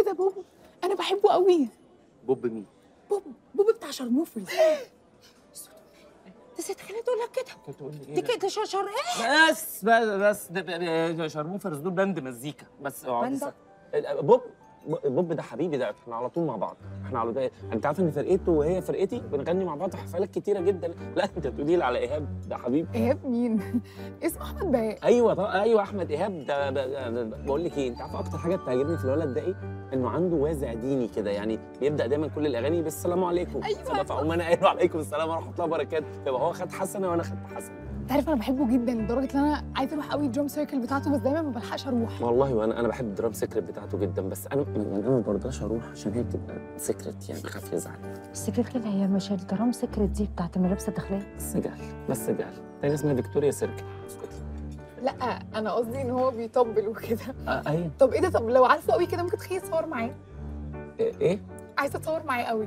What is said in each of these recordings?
ده بوب، انا بحبه قوي. بوب مين؟ بوب بتاع شرموفرز. نسيت خليني تقول لك كده. كنت تقول لي دي ايه؟ كده شرشر ايه؟ بس ده شرموفرز دول باند مزيكا بس. باند؟ بوب ده حبيبي، ده احنا على طول مع بعض. احنا على طول. انت عارف ان فرقته وهي فرقتي بنغني مع بعض في حفلات كتيره جدا. لا انت تقولي لي على ايهاب، ده حبيبي. ايهاب مين؟ اسمه احمد بهاء. ايوه ايوه احمد ايهاب ده بقول لك ايه، انت عارفه اكتر حاجه بتعجبني في الولد ده ايه؟ انه عنده وازع ديني كده، يعني بيبدا دايما كل الاغاني بالسلام عليكم. أيوة. فاقوم انا قايل عليكم السلام ورحمه الله وبركاته، يبقى هو خد حسنه وانا خدت حسنه. انت عارف انا بحبه جدا لدرجه ان انا عايزه اروح قوي الدرام سيركل بتاعته، بس دايما ما بلحقش اروح. والله وانا بحب الدرام سيكريت بتاعته جدا، بس انا ما برضاش اروح عشان هي بتبقى سيكريت، يعني بخاف يزعل. السكركل هي مش الدرام سكرت دي بتاعت الملابس الداخليه؟ بس جهل تاني اسمها فيكتوريا سيركل. اسكتي. لا انا قصدي ان هو بيطبل وكده. ايوه. طب ايه ده؟ طب لو عارفه قوي كده ممكن تخليني اتصور معاه. ايه؟ عايزه اتصور معاه قوي.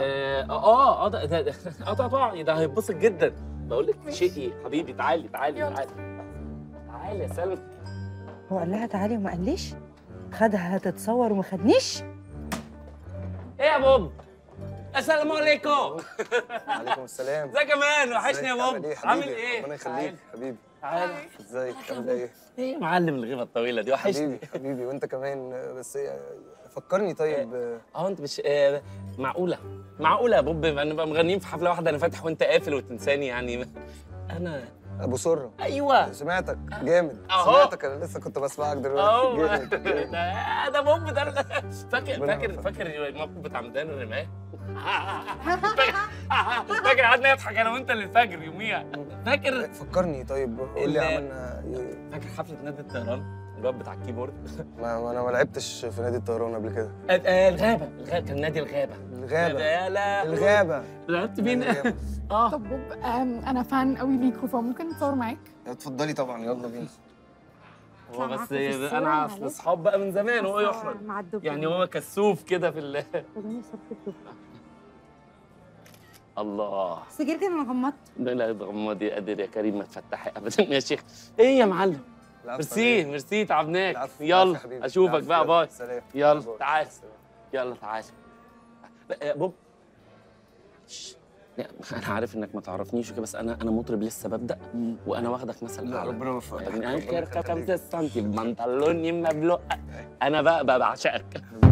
ده طبعا ده هيتبسط جدا. بقول لك شقي حبيبي، تعالي تعالي يا سلمى. هو قال لها تعالي وما قاليش؟ خدها هتتصور وما خدنيش؟ ايه يا بوب؟ السلام عليكم. وعليكم السلام. ازيك يا مان؟ وحشني يا بوب. عامل ايه؟ ايه؟ ربنا يخليك حبيبي. تعالى. ازيك؟ عامل ايه؟ ايه يا معلم الغيبه الطويله دي، وحشني. حبيبي وانت كمان. بس فكرني طيب. انت مش معقوله يا بوب نبقى مغنيين في حفله واحده، انا فاتح وانت قافل وتنساني يعني؟ انا ابو سره. ايوه سمعتك جامد. أهو. سمعتك، انا لسه كنت بسمعك دلوقتي. جامد. ده بوب ده. فاكر الموقف بتاع ميدان الرماية؟ فاكر قعدنا نضحك انا وانت للفجر يوميها. فاكر؟ فكرني طيب، قول لي عملنا ايه. فاكر حفله نادي الطيران الواد بتاع الكيبورد؟ ما انا ما لعبتش في نادي الطيران قبل كده. الغابه كان نادي الغابه. يا لا الغابه. الغابه. لعبت مين؟ طب بوب انا فان قوي ليكوا، فممكن نتصور معاك؟ اتفضلي طبعا، يلا بينا. هو بس انا اصل اصحاب بقى من زمان، وهو يحرج يعني، هو كسوف كده في الله. سجلت انا غمضت. لا غمضي قادر يا كريم، ما تفتحي ابدا يا شيخ. ايه يا معلم؟ ميرسي تعبناك. يلا اشوفك بقى، باي. سلام. يلا تعال. يلا تعال. يا بوب. لا انا عارف انك ما تعرفنيش وكده، بس انا مطرب لسه ببدا، وانا واخدك مثل لا اعلى. ربنا يوفقك. يعني 5 سم بنطلوني مبلوق، انا بقى بعشقك.